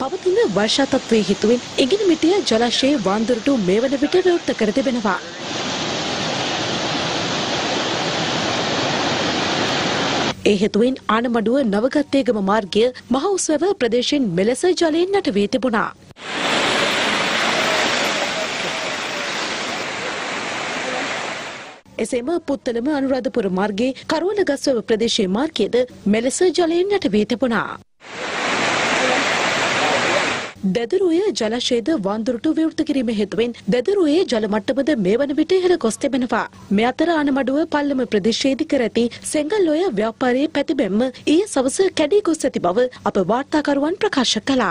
පවතින වර්ෂා තත්ත්වයේ හේතුවෙන් ඉඟිණිමිටිය ජලාශයේ වාන්දුරට මේ වන විට විවෘත කර තිබෙනවා. ඒ හේතුවෙන් ආනමඩුව නවගත්තේගම මාර්ගය මහ උස්වැව ප්‍රදේශයෙන් මෙලෙස ජලයෙන් නැටවී තිබුණා. එසේම පුත්තලම අනුරාධපුර මාර්ගයේ කරවලගස්වැව ප්‍රදේශයේ මාර්ගයේද මෙලෙස ජලයෙන් නැටවී තිබුණා. දෙදරුවේ ජලාශයද වාන්දුරට විවෘත කිරීම හේතුවෙන් දෙදරුවේ ජල මට්ටමද මේ වන විට ඉහළ ගොස් තිබෙනවා. මේ අතර ආනමඩුව පල්ලම ප්‍රදේශයේදී කර ඇති සෙංගල්ලොය ව්‍යාපාරයේ පැතිබෙම්ම ඊයේ සවස කැඩී ගොස් ඇති බව අප වාර්තාකරුවන් ප්‍රකාශ කළා.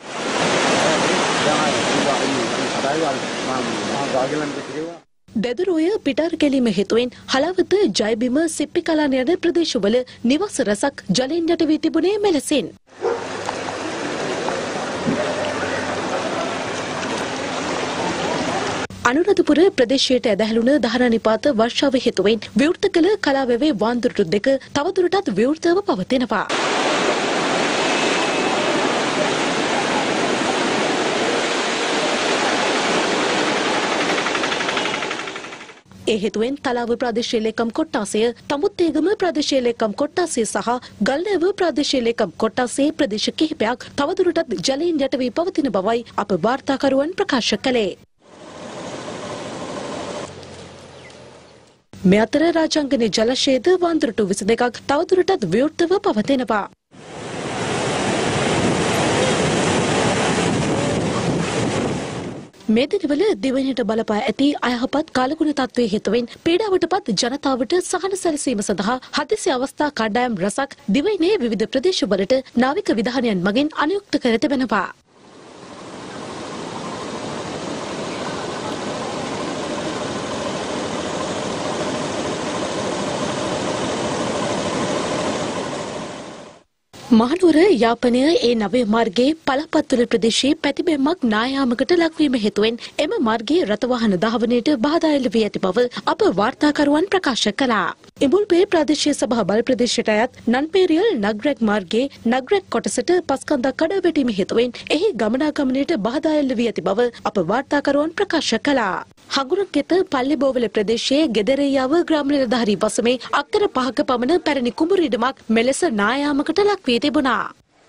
දෙදරුවේ පිටාර ගැලීම හේතුවෙන් හලවත ජයබිම සිප්පිකලාන යන ප්‍රදේශවල නිවාස රැසක් ජලයෙන් යට වී තිබුණේ මෙලෙසින්. අනුරාධපුර ප්‍රදේශයට ඇදහැළුණ දහරණිපාත වර්ෂාව හේතුවෙන් විවෘත කළ කලාවැවේ වාන්දුරටු දෙක තවදුරටත් විවෘතව පවතිනවා. ඒ හේතුවෙන් තලාව ප්‍රදේශීය ලේකම් කොට්ටාසය, තමුත්තේගම ප්‍රදේශීය ලේකම් කොට්ටාසය සහ ගල්නැව ප්‍රදේශීය ලේකම් කොට්ටාසයේ ප්‍රදේශ කිහිපයක් තවදුරටත් ජලයෙන් යට වී පවතින බවයි අප වාර්තාකරුවන් ප්‍රකාශ කළේ. මේ අතර රාජාංගනේ ජලාශයේද වාන්දුරටු 22ක් තවදුරටත් විවෘතව පවතිනවා. මේ දිනවල දිවයිනට බලපා ඇති අයහපත් කාලගුණ තත්ත්වයේ හේතුවෙන් පීඩාවටපත් ජනතාවට සහන සැලසීම සඳහා හදිසි අවස්ථා කණ්ඩායම් රසක් දිවයිනේ විවිධ ප්‍රදේශවලට නාවික විධානයන් මගින් අනුයුක්ත කර තිබෙනවා. මහනුවර යාපනය ඒ නවය මාර්ගයේ පළපත්තුල ප්‍රදේශයේ පැතිබෙම්මක් නායාමකට ලක්වීම හේතුවෙන් එම මාර්ගයේ රථවාහන ධාවනයට බාධා එල්ල වී ඇති බව අප වාර්තාකරුවන් ප්‍රකාශ කළා. ඉඹුල්පේ ප්‍රාදේශීය සභා බල ප්‍රදේශයට අයත් නන්පේරියල් නගරැක් මාර්ගයේ නගරැක් කොටසට පස්කන්දක් කඩා වැටීම හේතුවෙන් එහි ගමනාගමනයට බාධා එල්ල වී ඇති බව අප වාර්තාකරුවන් ප්‍රකාශ කළා. හඟුරක්ගෙත පල්ලිබෝවල ප්‍රදේශයේ ගෙදරෙයාව ග්‍රාම නිලධාරී වසමේ අක්කර 5ක පමණ පැරණි කුඹුරු ඉඩමක් මෙලෙස නායාමකට ලක් වී තිබුණා.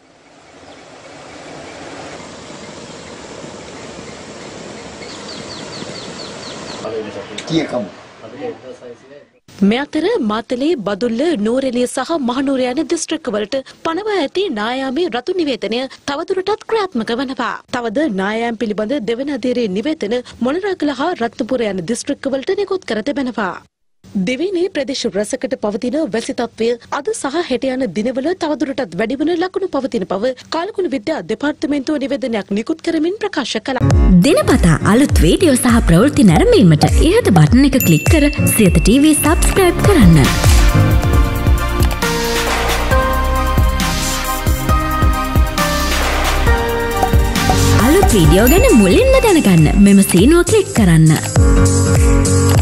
මේ අතර මාතලේ බදුල්ල නූරෙලිය සහ මහනුවර යන දිස්ත්‍රික්කවලට පනවා ඇති නායාමේ රතු නිවේදනය තවදුරටත් ක්‍රියාත්මක වනවා. තවද නායාම් පිළිබඳ දෙවන අධීරයේ නිවේදන මොනරාගල හා රත්නපුර යන දිස්ත්‍රික්කවලට නිකුත් කර තිබෙනවා. දෙවීනේ ප්‍රදේශ රැසකට පවතින වැසි තත්ත්වය අද සහ හෙට යන දිනවල තවදුරටත් වැඩිවන ලකුණු පවතින බව කාලගුණ විද්‍යා දෙපාර්තමේන්තුව නිවේදනයක් නිකුත් කරමින් ප්‍රකාශ කළා. දිනපතා අලුත් වීඩියෝ සහ ප්‍රවෘත්ති නැරඹීමට ඉහත බටන් එක ක්ලික් කර සියත TV subscribe කරන්න. අලුත් වීඩියෝ ගැන මුලින්ම දැනගන්න මෙම සීනුව ක්ලික් කරන්න.